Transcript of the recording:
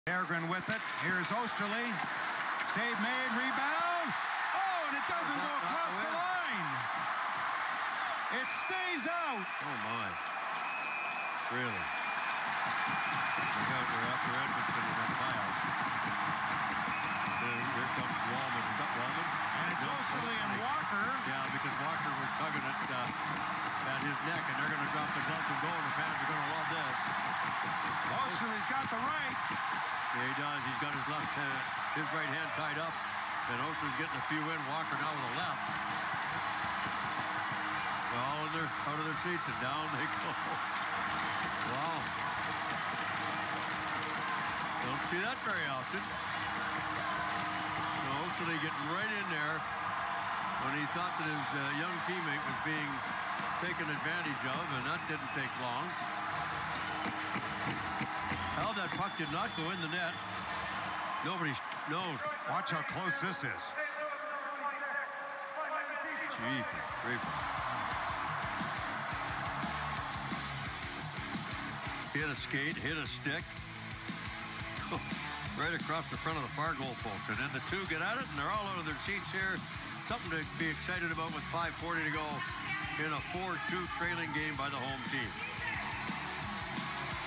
Berggren with it. Here's Oesterle. Save made, rebound. Oh, and it doesn't go across the line. It stays out. Oh, my. Really? They're after Edmonton in that buyout. Here comes Wallman. Is that Wallman? And it's Oesterle and Walker. Yeah, because Walker was tugging at his neck, and they're going to drop the gloves and go, and the fans are going to love this. Oesterle's got the right. Yeah, he does. He's got his left hand, his right hand tied up, and Oesterle's getting a few in. Walker now with a left. They're all out of their seats, and down they go. Wow. Don't see that very often. So Oesterle getting right in there when he thought that his young teammate was being taken advantage of, and that didn't take long. How that puck did not go in the net, nobody knows. Watch how close this is. Gee, hit a skate, hit a stick. Right across the front of the far goal post. And then the two get at it, and they're all out of their seats here. Something to be excited about with 5:40 to go in a 4-2 trailing game by the home team.